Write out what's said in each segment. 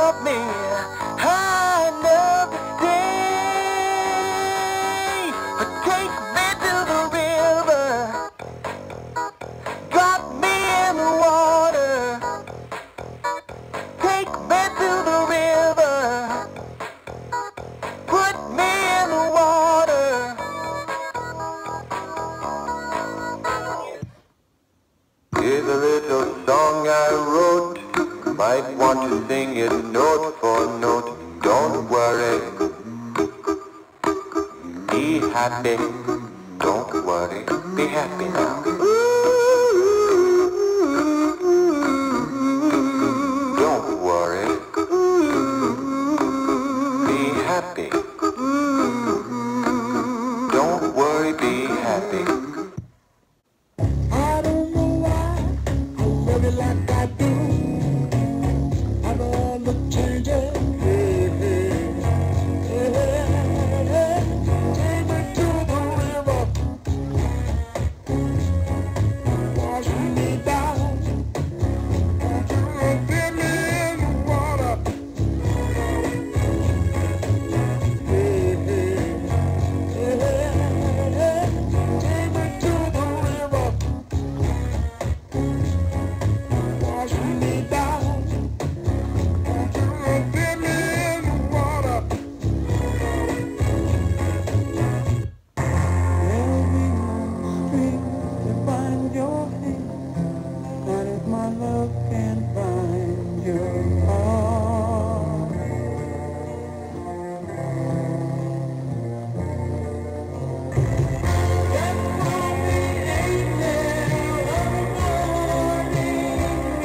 help me? Another day. Take me to the river. Drop me in the water. Take me to the river. Put me in the water. Here's a little song I wrote. Might want to sing it note for note. Don't worry. Be happy. Don't worry. Be happy now. Don't worry. Be happy. Don't worry. Be happy. I don't know why I love you like I do. I know all the changes. Hey, hey, hey, hey. Take me to the river. Wash me down. Dip me in the water. Hey, hey, hey, hey. Take me to the river. Wash me down. Dip me in the water. There'll be no street to find your feet, not if my love can't find your heart. That's why we ain't there every morning.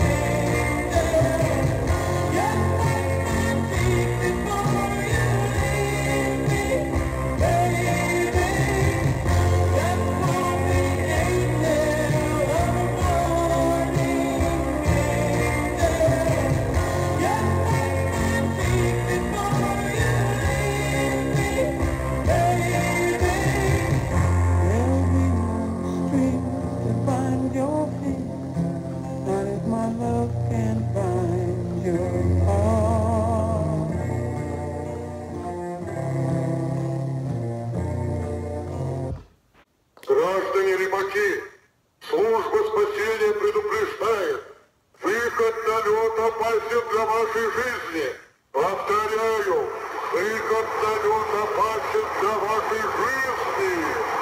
Just like my feet before you leave me, baby. That's why we ain't there every morning. Just like my feet before you leave me, baby. There'll be no street to find your feet, not if my love can't find your heart. Граждане рыбаки, служба спасения предупреждает. Выход на лед опасен для вашей жизни. Повторяю, выход на лед опасен для вашей жизни.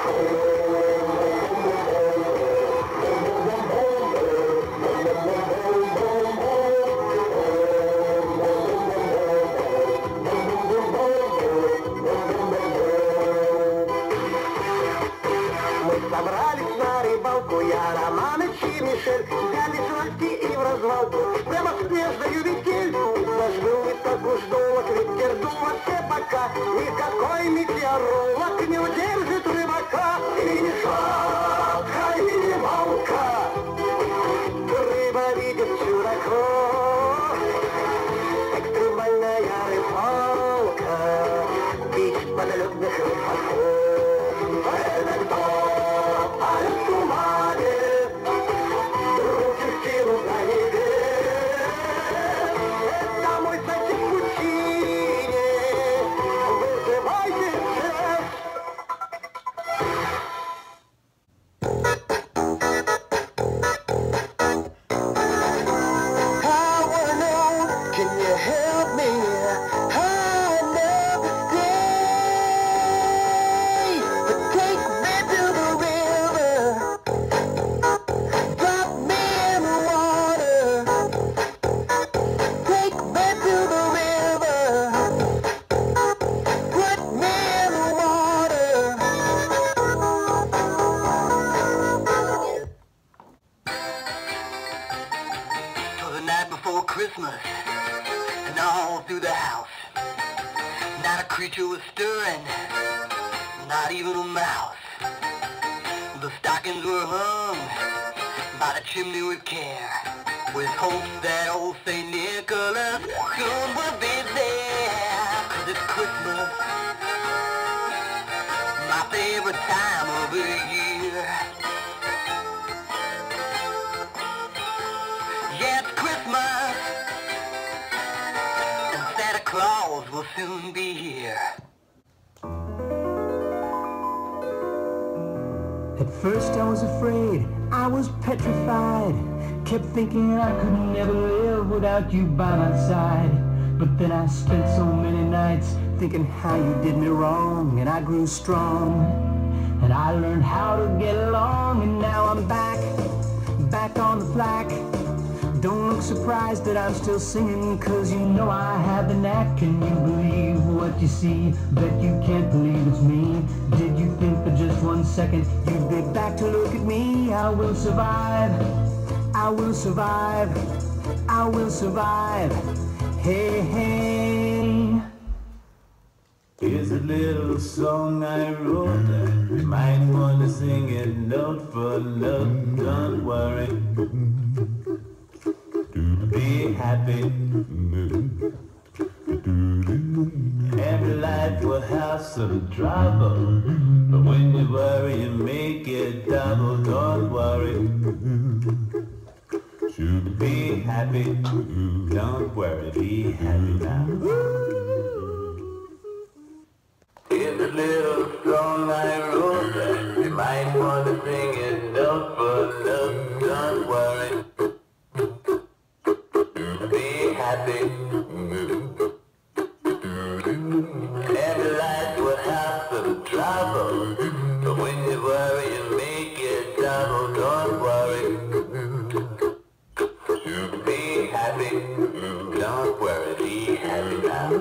Мы собрались на рыбалку, я, Романыч и Мишель. Взяли снасти и в развалку, прямо снежную метель. Нажмил высоко ждолок, ветер дул во все бока. Никакой метеоролог не удержит рыбака. И не шутка, и не волка. Рыба видит чудака. Экстремальная рыбалка. Бич подледных рыбаков. Это кто? А в тумане. Руки в силу на небе. Это мой сосед в пучине. Вызывайте всех. I wanna know, can you help me? Another day. Take me to the river. Drop me in the water. Take me to the river. Put me in the water. For the night before Christmas, and all through the house, not a creature was stirring, not even a mouse. The stockings were hung by the chimney with care, with hopes that old St. Nicholas soon would be there. 'Cause it's Christmas, my favorite time of the year. Yeah, it's Christmas, soon be here. At first I was afraid, I was petrified. Kept thinking I could never live without you by my side. But then I spent so many nights thinking how you did me wrong, and I grew strong, and I learned how to get along, and now I'm back on the flack. Don't look surprised that I'm still singing, 'cause you know I have the knack. Can you believe what you see? Bet you can't believe it's me. Did you think for just 1 second you'd be back to look at me? I will survive, I will survive, I will survive. Hey, hey. Here's a little song I wrote. You might want to sing it note for note. Don't worry, be happy. Every life will have some trouble, but when you worry you make it double. Don't worry, be happy. Don't worry, be happy now. Here's a little song I wrote. You might want to sing it note for note. Don't worry, be happy. Every life will have some trouble, but when you worry you make it double. Don't worry, be happy. Don't worry, be happy now.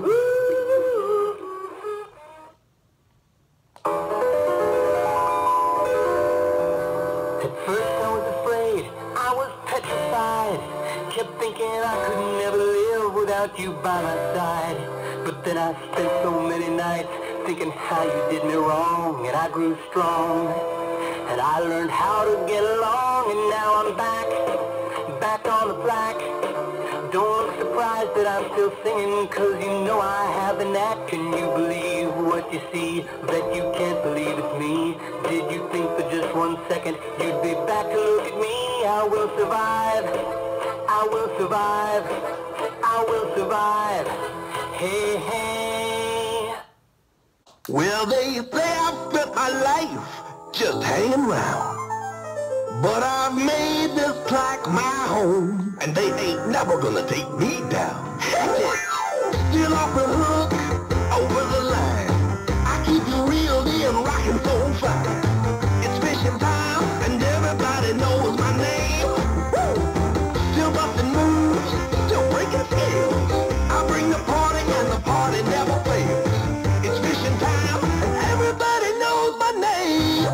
At first I was afraid, I was petrified. Kept thinking I could never live without you by my side. But then I spent so many nights thinking how you did me wrong, and I grew strong, and I learned how to get along, and now I'm back on the flack. Don't look surprised that I'm still singing, 'cause you know I have the knack. Can you believe what you see? Bet you can't believe it's me. Did you think for just 1 second you'd be back to look at me? I will survive, I will survive, I will survive. Hey, hey. Well, they say I spent my life just hanging around, but I made this track my home, and they ain't never gonna take me down. Still off the hook, over the line. I keep it real and rockin' so fine. It's fishing time, and everybody knows my name. Still bustin' moves, still breaking scales. I bring the party, and the party never fails. It's fishing time, and everybody knows my name.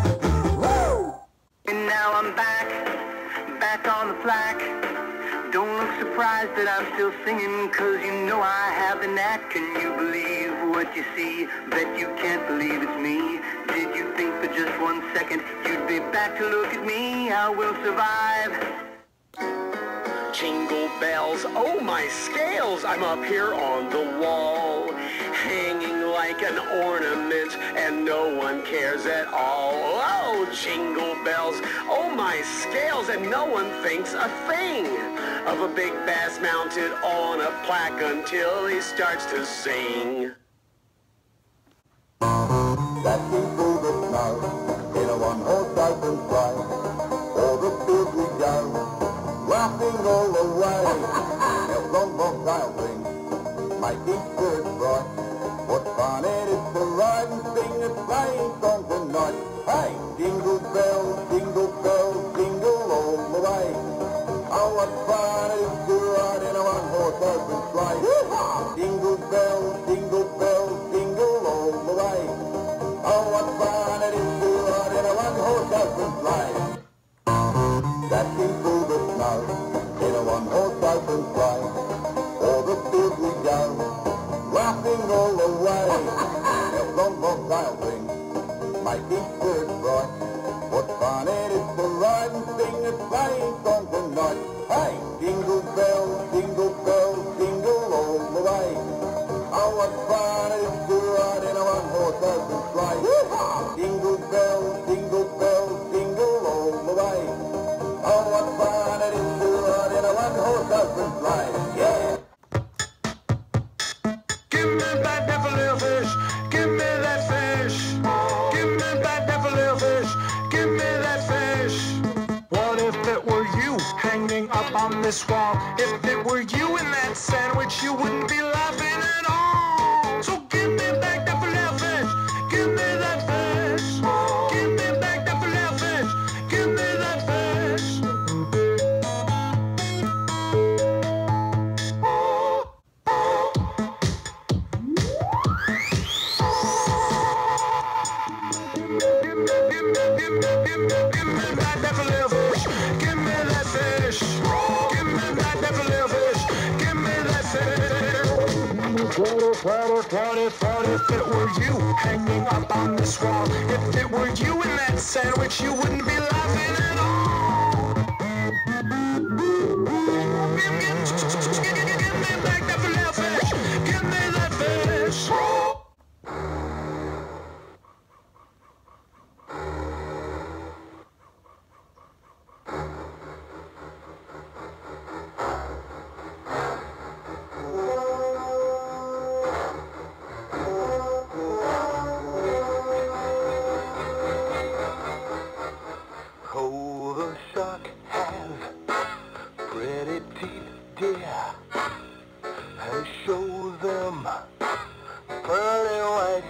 And now I'm back on the flack. Don't look surprised that I'm still singing, 'cause you know I have the knack. Can you believe what you see? Bet you can't believe it's me. Did you think for just 1 second you'd be back to look at me? I will survive. Jingle bells, oh my scales, I'm up here on the wall, hanging like an ornament, and no one cares at all. Oh, jingle bells, oh my scales, and no one thinks a thing of a big bass mounted on a plaque until he starts to sing. Dashing through the snow in a one-horse open sleigh, o'er the fields we go, laughing all the way. Our long bobtail sing, making spirits bright. What fun it is to ride and sing a sleighing song tonight. Hey, jingle bells, jingle all the way. Oh, what fun it is to ride in a one-horse open sleigh. Jingle bells, jingle all the way. Oh, what fun it is to ride in a one-horse open sleigh. Dashing through the snow in a one-horse open sleigh, o'er the fields we go, laughing all the way. Our long bobtail sing, making spirits bright. What fun it is to ride and sing a sleighing song tonight. Hey, jingle bells, jingle all the way. Oh, what fun it is to ride in a one-horse open sleigh. Jingle bells, jingle all Give me that fish. What if it were you hanging up on this wall? If it were you in that sandwich, you wouldn't be laughing at all. So give me back that filet fish. Give me that fish. Give me back that filet fish. Give me that fish. Give me back that filet fish. Give me that fish. Give me back that filet fish. Give me that fish. What if it were you hanging up on this wall? If it were you in that sandwich, you wouldn't be laughing at all. Give me back that filet fish. Give me that fish. Oh, the shark has pretty teeth, dear, and shows them pretty white.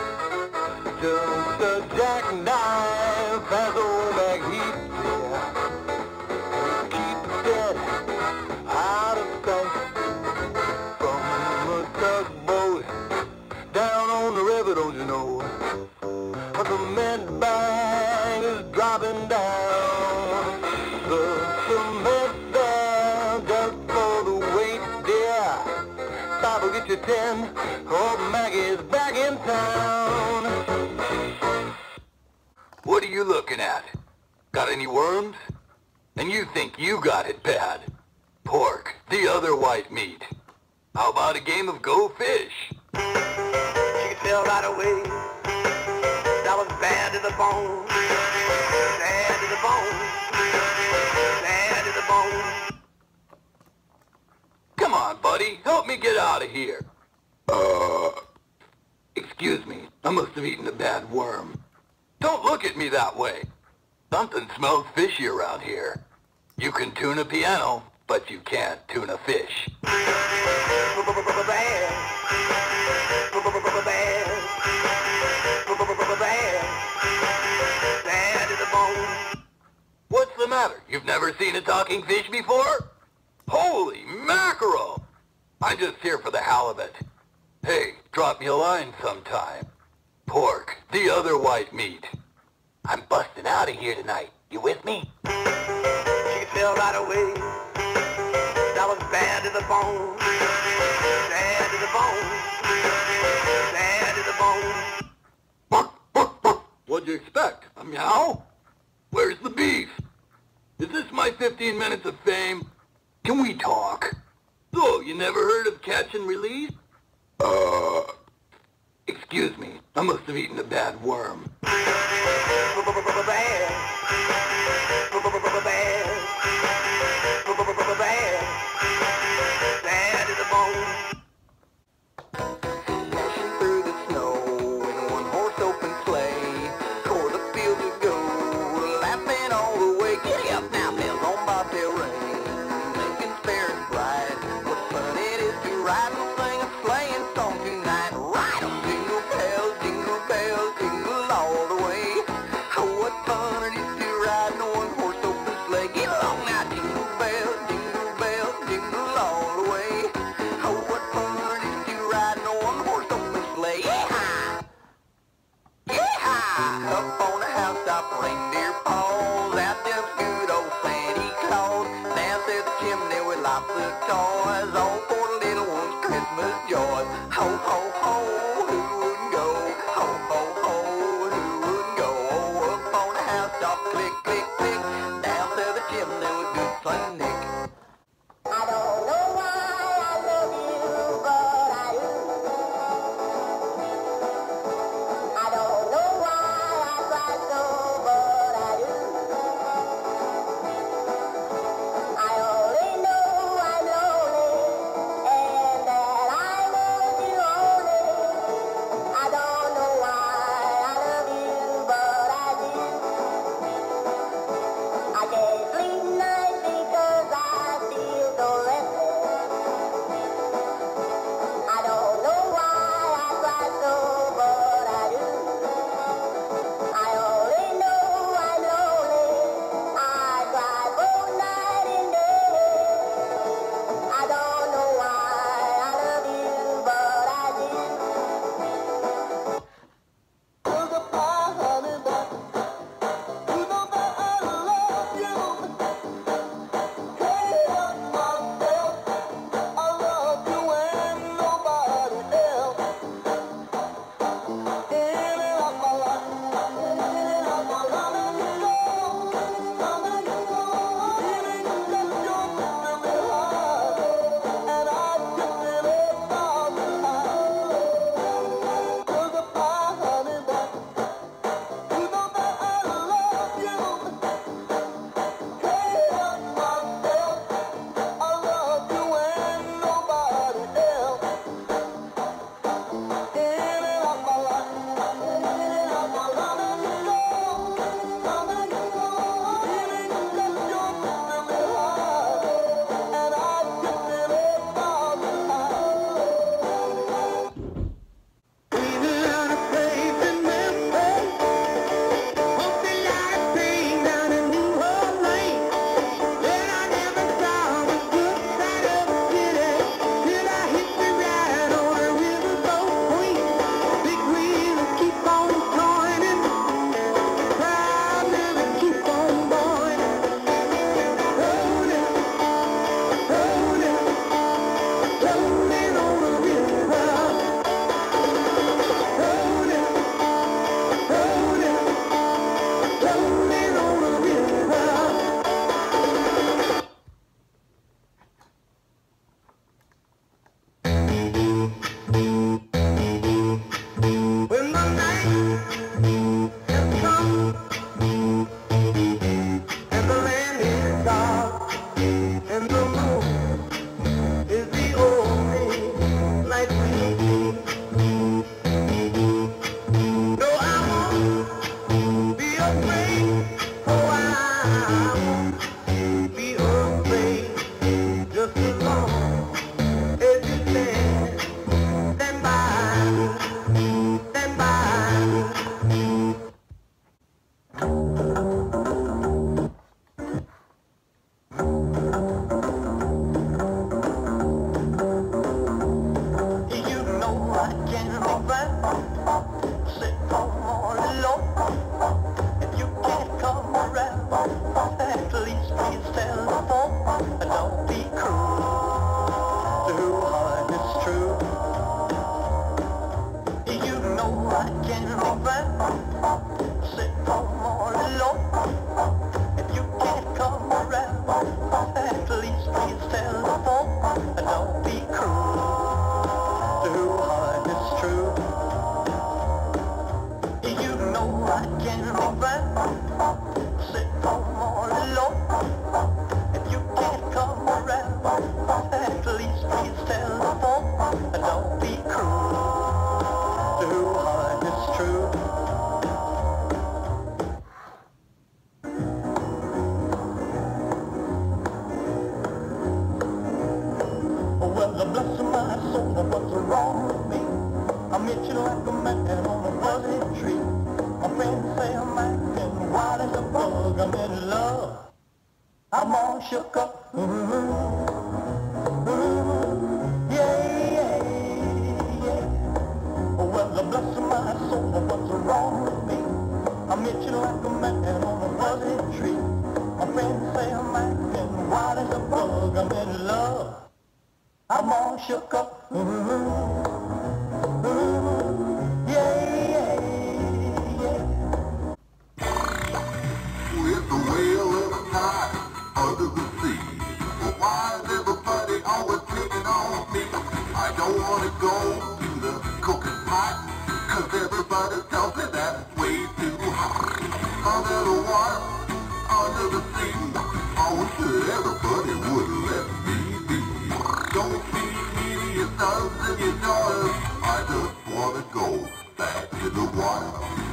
Just a jackknife has old McHeath, dear, and keeps it out of sight. From the tugboat down on the river, don't you know? The cement bag is dropping down. The cement bag just for the weight, dear. Stop and get your 10. Old Maggie's back in town. What are you looking at? Got any worms? And you think you got it bad. Pork, the other white meat. How about a game of Go Fish? She could tell right away. That was bad to the bone, bad to the bone, bad to the bone. Come on, buddy, help me get out of here. Excuse me, I must have eaten a bad worm. Don't look at me that way. Something smells fishy around here. You can tune a piano, but you can't tune a fish. What's the matter? You've never seen a talking fish before? Holy mackerel! I'm just here for the halibut. Hey, drop me a line sometime. Pork, the other white meat. I'm busting out of here tonight. You with me? She could tell right away. That was bad to the bone. Bad to the bone. Bad to the bone. What'd you expect? A meow? Where's the beef? Is this my 15 minutes of fame? Can we talk? So, you never heard of catch and release? Excuse me, I must have eaten a bad worm. Bad to the bone. Dashing through the snow in a one-horse open sleigh, toward the fields we go, laughing all the way. Giddy up now, bells on bobtail ring, making spirits bright. What fun it is to ride and sing a sleighing song tonight. Ride 'em, jingle bells, jingle all the way. Oh, what fun it is to ride in a one-horse open sleigh. Get along now, jingle bells, jingle all the way. Oh, what fun it is to ride in a one-horse open sleigh. Yeehaw! Yeehaw! Up on the housetop, reindeer paws, out jumps good old Santa Claus. Down through the chimney with lots of toys, all for the little one's Christmas joy. Ho, ho, ho, who wouldn't go? Ho, ho, ho, who wouldn't go? Oh, up on the housetop, click, click, click, down through the chimney with good Saint Nick. I don't know why I love you, but I do. I don't know why I cry so, but I do. I only know I'm lonely, and that I want you only. I don't know why I love you, but I do. soul, what's wrong with me? I'm itching like a man on a fuzzy tree. My friends say I'm acting wild as a bug. I'm in love. I'm all shook up. Yeah, yeah, yeah. Well, bless my soul, what's wrong with me? I'm itching like a man on a fuzzy tree. My friends say I'm acting wild as a bug. I'm in love. I'm all shook up. Yeah, yeah, yeah. With the whale of the tide under the sea. Well, why is everybody always picking on me? I don't want to go to the cooking pot, 'cause everybody tells me that's way too hot. Under the water, under the sea, I wish that everybody would let me be. Don't be needy, your sons and your daughters. I just want to go back to the water.